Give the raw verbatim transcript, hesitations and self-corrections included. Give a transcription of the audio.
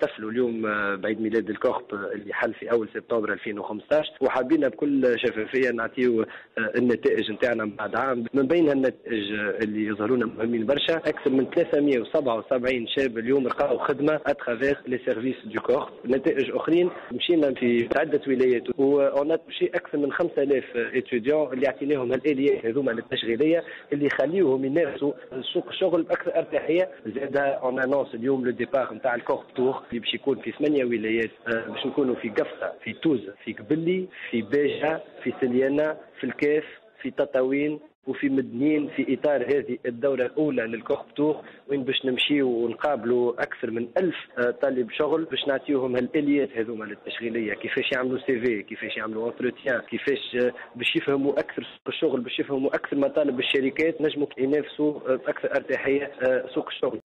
نحتفلوا اليوم بعيد ميلاد الكورب اللي حل في اول سبتمبر ألفين وخمسطاش، وحابين بكل شفافيه نعطيو النتائج نتاعنا بعد عام. من بين النتائج اللي يظهرونا مهمين برشا، اكثر من ثلاثمائة وسبعة وسبعين شاب اليوم لقاو خدمه اترافيغ لي سيرفيس دو كورب. نتائج اخرين مشينا في عده ولايات وانا مشي اكثر من خمسة آلاف اتيديون اللي اعطيناهم الاليات هذوما التشغيليه اللي يخليوهم ينافسوا سوق الشغل باكثر ارتاحيه. زاد اون انونس اليوم لو ديبار نتاع الكورب تور اللي باش يكون في ثمانيه ولايات، باش نكونوا في قفصه، في توز، في قبلي، في باجه، في سليانه، في الكاف، في تطاوين وفي مدنين، في اطار هذه الدوره الاولى للكورب تور، وين باش نمشيو ونقابلوا اكثر من ألف طالب شغل باش نعطيوهم الاليات هذوما للتشغيليه، كيفاش يعملوا سي في، كيفاش يعملوا انتروتيان، كيفاش باش يفهموا اكثر سوق الشغل، باش يفهموا اكثر مطالب الشركات، نجموا ينافسوا باكثر ارتاحيه سوق الشغل.